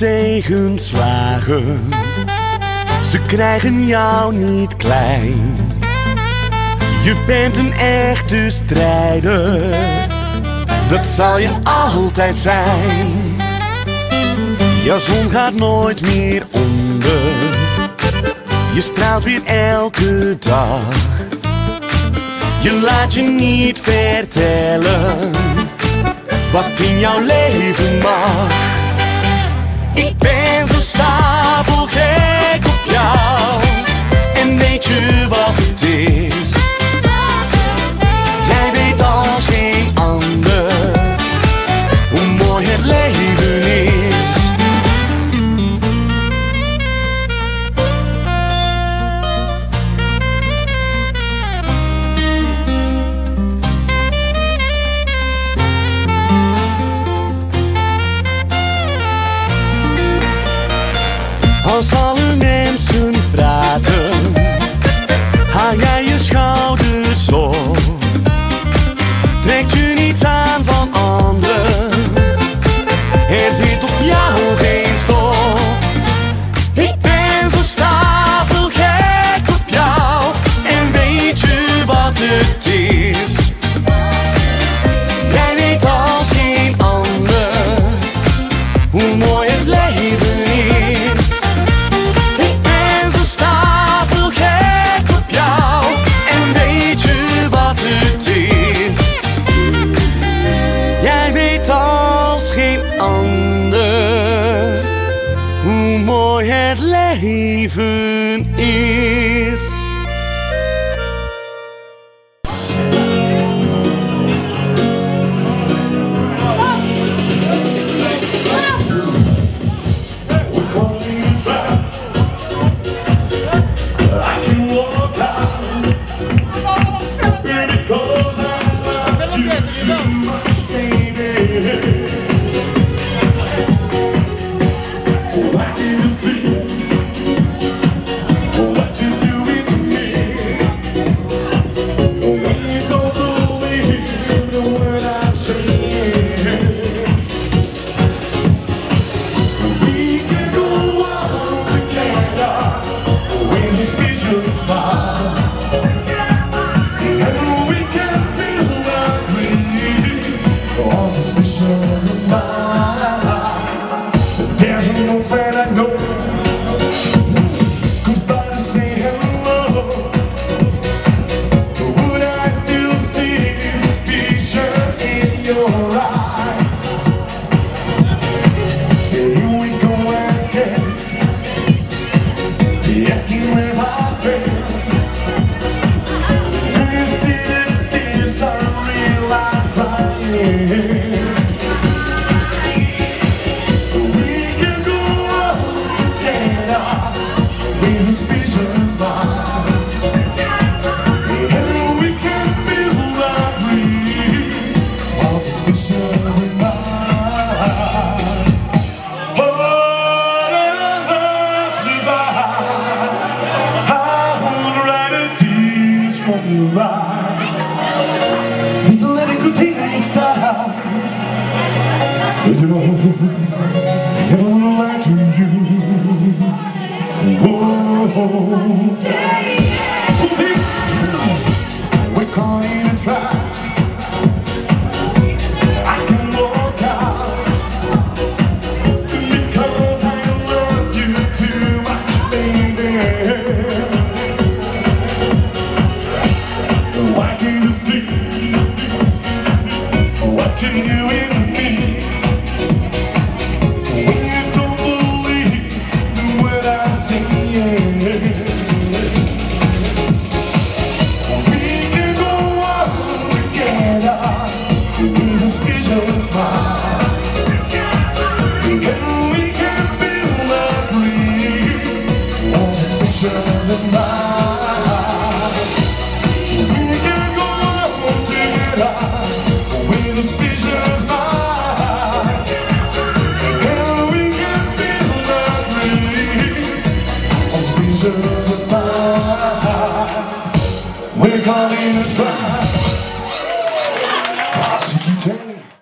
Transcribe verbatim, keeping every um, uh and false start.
tegenslagen, ze krijgen jou niet klein. Je bent een echte strijder, dat zal je altijd zijn. Jouw zon gaat nooit meer onder, je straalt weer elke dag. Je laat je niet vertellen wat in jouw leven mag. Ik ben zo stapelgek op jou, en weet je wat het is? Jij weet als geen ander hoe mooi het leven is. Als alle mensen praten, haal jij je schouders op. Trek je niets aan van anderen, er zit op jou geen stop. Ik ben zo stapelgek op jou, en weet je wat het is? Jij weet als geen ander hoe mooi het leven is. Hoe mooi het leven is. Just let it continue style. But you know, never wanna lie to you. Whoa, yeah, yeah. We're calling and try. I can walk out because I love you too much, baby. Why can't you see what you're doing to me? When you don't believe what I say, we can go on together with a special smile, and we can build a breeze on suspicion of mine. We can go on together with a special smile, and we can build a breeze on suspicion of mine. We're calling a try. C K T.